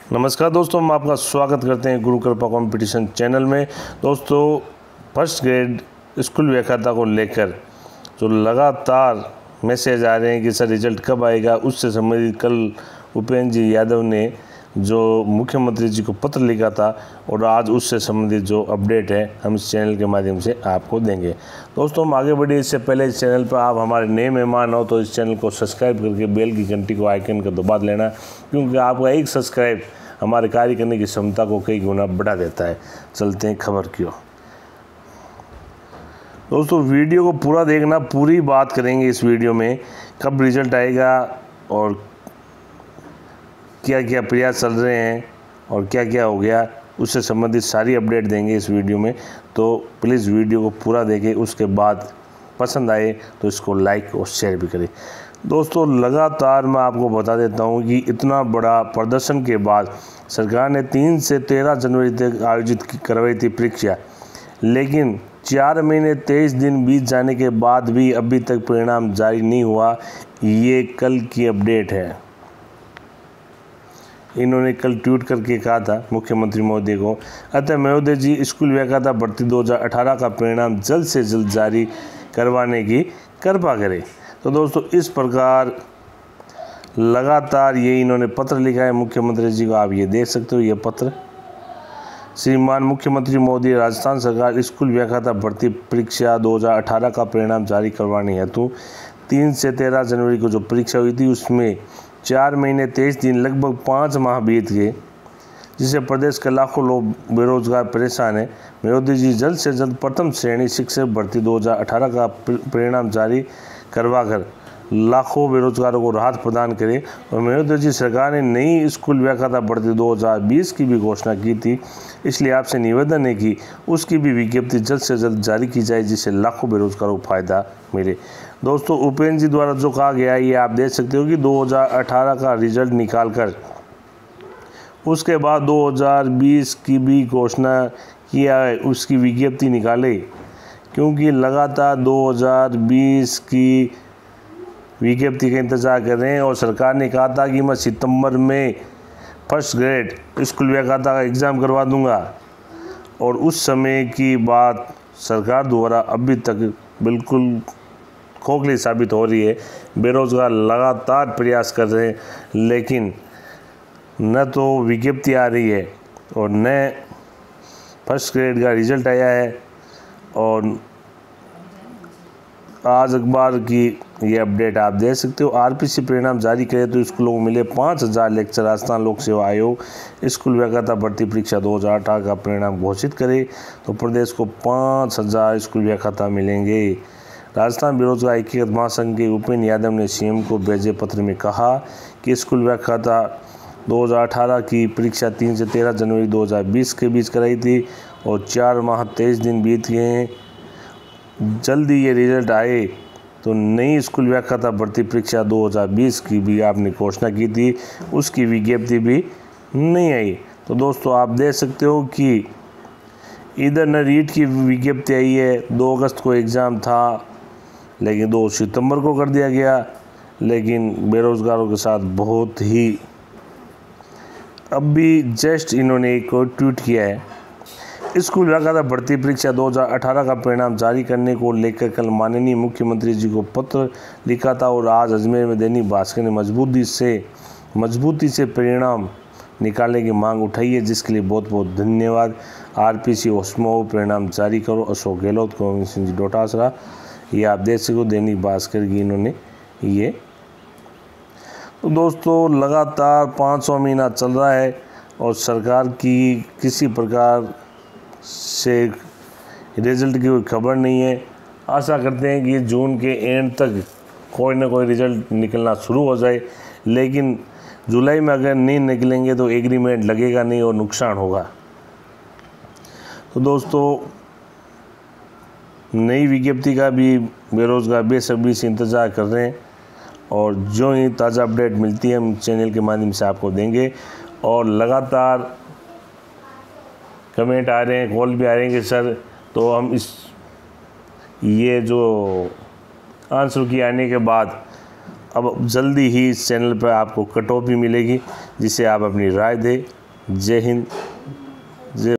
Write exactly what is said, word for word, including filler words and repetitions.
नमस्कार दोस्तों, हम आपका स्वागत करते हैं गुरु कृपा कंपटीशन चैनल में। दोस्तों, फर्स्ट ग्रेड स्कूल व्याख्याता को लेकर जो लगातार मैसेज आ रहे हैं कि सर रिजल्ट कब आएगा, उससे संबंधित कल उपेंद्र जी यादव ने जो मुख्यमंत्री जी को पत्र लिखा था और आज उससे संबंधित जो अपडेट है हम इस चैनल के माध्यम से आपको देंगे। दोस्तों, हम आगे बढ़े इससे पहले इस चैनल पर आप हमारे नए मेहमान हो तो इस चैनल को सब्सक्राइब करके बेल की घंटी को आइकन का दबा लेना, क्योंकि आपका एक सब्सक्राइब हमारे कार्य करने की क्षमता को कई गुना बढ़ा देता है। चलते हैं खबर की ओर। दोस्तों, वीडियो को पूरा देखना, पूरी बात करेंगे इस वीडियो में, कब रिजल्ट आएगा और क्या क्या प्रयास चल रहे हैं और क्या क्या हो गया, उससे संबंधित सारी अपडेट देंगे इस वीडियो में। तो प्लीज़ वीडियो को पूरा देखें, उसके बाद पसंद आए तो इसको लाइक और शेयर भी करें। दोस्तों, लगातार मैं आपको बता देता हूं कि इतना बड़ा प्रदर्शन के बाद सरकार ने तीन से तेरह जनवरी तक आयोजित करवाई थी परीक्षा, लेकिन चार महीने तेईस दिन बीत जाने के बाद भी अभी तक परिणाम जारी नहीं हुआ। ये कल की अपडेट है। इन्होंने कल ट्वीट करके कहा था मुख्यमंत्री महोदय को, अतः महोदय जी, स्कूल व्याख्याता भर्ती दो हज़ार अठारह का परिणाम जल्द से जल्द जारी करवाने की कृपा करें। तो दोस्तों, इस प्रकार लगातार ये इन्होंने पत्र लिखा है मुख्यमंत्री जी को। आप ये देख सकते हो, ये पत्र। श्रीमान मुख्यमंत्री महोदय, राजस्थान सरकार स्कूल व्याख्याता भर्ती परीक्षा दो हज़ार अठारह का परिणाम जारी करवाने हेतु तीन से तेरह जनवरी को जो परीक्षा हुई थी उसमें चार महीने तेईस दिन लगभग पाँच माह बीत गए, जिससे प्रदेश के लाखों लोग बेरोजगार परेशान हैं। महोदय जी, जल्द से जल्द प्रथम श्रेणी शिक्षक भर्ती दो हज़ार अठारह का परिणाम जारी करवाकर लाखों बेरोजगारों को राहत प्रदान करें। और महोदय जी, सरकार ने नई स्कूल व्याख्याता भर्ती दो हज़ार बीस की भी घोषणा की थी, इसलिए आपसे निवेदन है कि उसकी भी विज्ञप्ति जल्द से जल्द जारी की जाए, जिससे लाखों बेरोजगारों को फायदा मिले। दोस्तों, उपेंद्र जी द्वारा जो कहा गया है ये आप देख सकते हो कि दो हज़ार अठारह का रिजल्ट निकालकर उसके बाद दो हज़ार बीस की भी घोषणा किया है, उसकी विज्ञप्ति निकाले, क्योंकि लगातार दो हज़ार बीस की विज्ञप्ति का इंतज़ार कर रहे हैं। और सरकार ने कहा था कि मैं सितंबर में फर्स्ट ग्रेड स्कूल व्याख्याता का एग्ज़ाम करवा दूंगा, और उस समय की बात सरकार द्वारा अभी तक बिल्कुल खोखली साबित हो रही है। बेरोजगार लगातार प्रयास कर रहे हैं, लेकिन न तो विज्ञप्ति आ रही है और न फर्स्ट ग्रेड का रिजल्ट आया है। और आज अखबार की ये अपडेट आप देख सकते हो। आरपीसी परिणाम जारी करे तो स्कूलों को मिले पाँच हज़ार लेक्चर। राजस्थान लोक सेवा आयोग स्कूल व्याख्याता भर्ती परीक्षा दो हज़ार अठारह का परिणाम घोषित करे तो प्रदेश को पाँच हज़ार स्कूल व्याख्याता मिलेंगे। राजस्थान बेरोजगार एकीकृत महासंघ के उपेंद्र यादव ने सीएम को भेजे पत्र में कहा कि स्कूल व्याख्याता दो हज़ार अठारह की परीक्षा तीन से तेरह जनवरी दो हज़ार बीस के बीच कराई थी और चार माह तेईस दिन बीत गए हैं। जल्दी ये रिजल्ट आए तो नई स्कूल व्याख्याता भर्ती परीक्षा दो हज़ार बीस की भी आपने घोषणा की थी, उसकी विज्ञप्ति भी नहीं आई। तो दोस्तों, आप देख सकते हो कि इधर न रीट की विज्ञप्ति आई है, दो अगस्त को एग्ज़ाम था लेकिन दो सितंबर को कर दिया गया, लेकिन बेरोजगारों के साथ बहुत ही अब भी जस्ट इन्होंने एक ट्वीट किया है। स्कूल व्याख्याता भर्ती परीक्षा दो हज़ार अठारह का परिणाम जारी करने को लेकर कल माननीय मुख्यमंत्री जी को पत्र लिखा था और आज अजमेर में दैनिक भास्कर ने मजबूती से मजबूती से परिणाम निकालने की मांग उठाई है, जिसके लिए बहुत बहुत धन्यवाद। आरपीसी ओस्मो परिणाम जारी करो, अशोक गहलोत, गोविंद सिंह जी डोटासरा। ये आप देख सकते हो दैनिक भास्कर की इन्होंने ये। तो दोस्तों, लगातार पाँचवां महीना चल रहा है और सरकार की किसी प्रकार से रिजल्ट की कोई खबर नहीं है। आशा करते हैं कि जून के एंड तक कोई ना कोई रिजल्ट निकलना शुरू हो जाए, लेकिन जुलाई में अगर नहीं निकलेंगे तो एग्रीमेंट लगेगा नहीं और नुकसान होगा। तो दोस्तों, नई विज्ञप्ति का भी बेरोजगार बेसब्री से इंतज़ार कर रहे हैं और जो ही ताज़ा अपडेट मिलती है हम चैनल के माध्यम से आपको देंगे। और लगातार कमेंट आ रहे हैं, कॉल भी आ रहे हैं कि सर तो हम इस ये जो आंसर की आने के बाद अब जल्दी ही इस चैनल पर आपको कट ऑफ भी मिलेगी, जिससे आप अपनी राय दें जय हिंद, जय